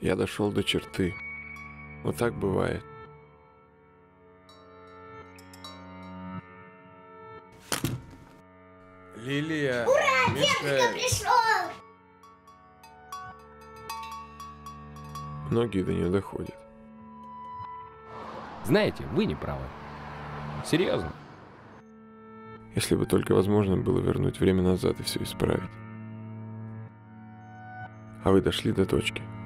Я дошел до черты. Вот так бывает. Лилия! Ура! Мишель! Дедушка пришел! Многие до нее доходят. Знаете, вы не правы. Серьезно. Если бы только возможно было вернуть время назад и все исправить. А вы дошли до точки.